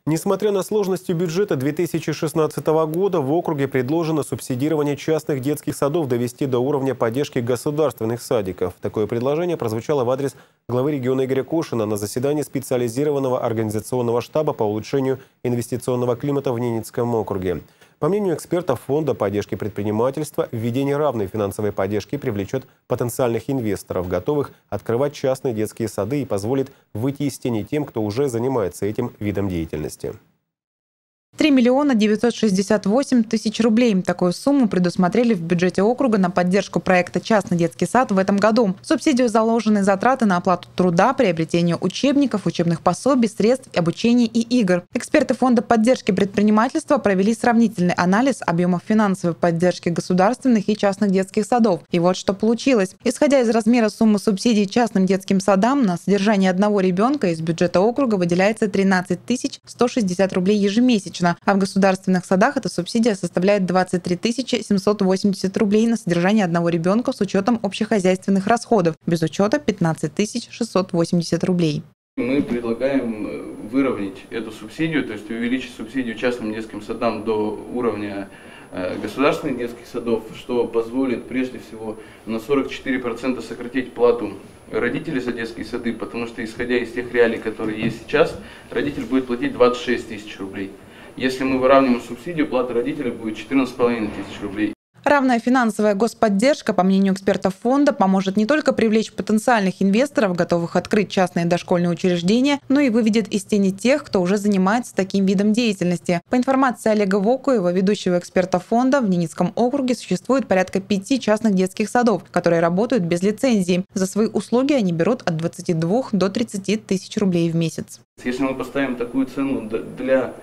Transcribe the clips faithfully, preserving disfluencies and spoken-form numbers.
Несмотря на сложности бюджета две тысячи шестнадцатого года, в округе предложено субсидирование частных детских садов довести до уровня поддержки государственных садиков. Такое предложение прозвучало в адрес главы региона Игоря Кошина на заседании специализированного организационного штаба по улучшению инвестиционного климата в Ненецком округе. По мнению экспертов Фонда поддержки предпринимательства, введение равной финансовой поддержки привлечет потенциальных инвесторов, готовых открывать частные детские сады, и позволит выйти из тени тем, кто уже занимается этим видом деятельности. три миллиона девятьсот шестьдесят восемь тысяч рублей. Такую сумму предусмотрели в бюджете округа на поддержку проекта «Частный детский сад» в этом году. В субсидию заложены затраты на оплату труда, приобретение учебников, учебных пособий, средств обучения и игр. Эксперты Фонда поддержки предпринимательства провели сравнительный анализ объемов финансовой поддержки государственных и частных детских садов. И вот что получилось. Исходя из размера суммы субсидий частным детским садам, на содержание одного ребенка из бюджета округа выделяется тринадцать тысяч сто шестьдесят рублей ежемесячно. А в государственных садах эта субсидия составляет двадцать три тысячи семьсот восемьдесят рублей на содержание одного ребенка с учетом общехозяйственных расходов, без учета пятнадцать тысяч шестьсот восемьдесят рублей. Мы предлагаем выровнять эту субсидию, то есть увеличить субсидию частным детским садам до уровня государственных детских садов, что позволит прежде всего на сорок четыре процента сократить плату родителей за детские сады, потому что, исходя из тех реалий, которые есть сейчас, родитель будет платить двадцать шесть тысяч рублей. Если мы выравниваем субсидию, плата родителя будет четырнадцать с половиной тысяч рублей. Равная финансовая господдержка, по мнению экспертов фонда, поможет не только привлечь потенциальных инвесторов, готовых открыть частные дошкольные учреждения, но и выведет из тени тех, кто уже занимается таким видом деятельности. По информации Олега Вокуева, ведущего эксперта фонда, в Ненецком округе существует порядка пяти частных детских садов, которые работают без лицензии. За свои услуги они берут от двадцати двух до тридцати тысяч рублей в месяц. Если мы поставим такую цену для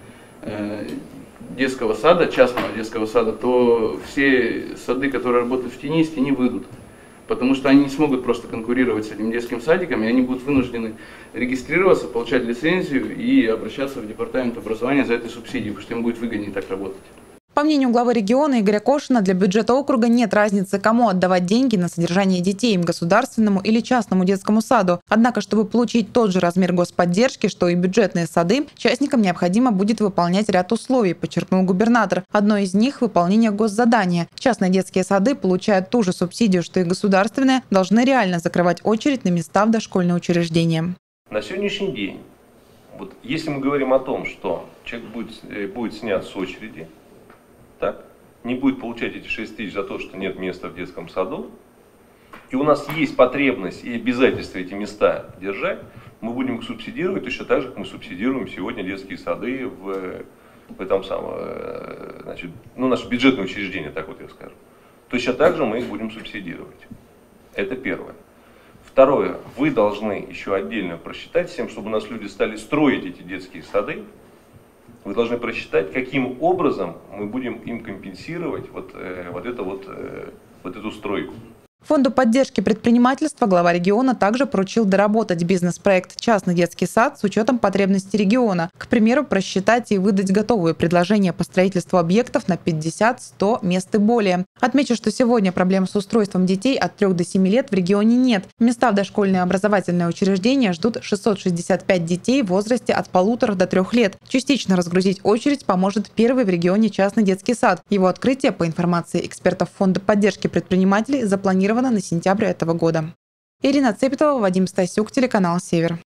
детского сада, частного детского сада, то все сады, которые работают в тени, из тени выйдут. Потому что они не смогут просто конкурировать с этим детским садиком, и они будут вынуждены регистрироваться, получать лицензию и обращаться в департамент образования за этой субсидией, потому что им будет выгоднее так работать. По мнению главы региона Игоря Кошина, для бюджета округа нет разницы, кому отдавать деньги на содержание детей, государственному или частному детскому саду. Однако, чтобы получить тот же размер господдержки, что и бюджетные сады, частникам необходимо будет выполнять ряд условий, подчеркнул губернатор. Одно из них – выполнение госзадания. Частные детские сады получают ту же субсидию, что и государственные, должны реально закрывать очередь на места в дошкольные учреждения. На сегодняшний день, вот если мы говорим о том, что человек будет, будет снят с очереди, так, не будет получать эти шесть тысяч за то, что нет места в детском саду, и у нас есть потребность и обязательство эти места держать, мы будем их субсидировать точно так же, как мы субсидируем сегодня детские сады в, в этом самом, значит, ну, наше бюджетное учреждение, так вот я скажу. Точно так же мы их будем субсидировать. Это первое. Второе, вы должны еще отдельно просчитать всем, чтобы у нас люди стали строить эти детские сады. Вы должны просчитать, каким образом мы будем им компенсировать вот, э, вот, это вот, э, вот эту стройку. Фонду поддержки предпринимательства глава региона также поручил доработать бизнес-проект «Частный детский сад» с учетом потребностей региона. К примеру, просчитать и выдать готовые предложения по строительству объектов на пятьдесят-сто мест и более. Отмечу, что сегодня проблем с устройством детей от трёх до семи лет в регионе нет. Места в дошкольные образовательные учреждения ждут шестьсот шестьдесят пять детей в возрасте от полутора до трех лет. Частично разгрузить очередь поможет первый в регионе частный детский сад. Его открытие, по информации экспертов Фонда поддержки предпринимателей, запланировано на сентябрь этого года. Ирина Цепетова, Вадим Стасюк, телеканал «Север».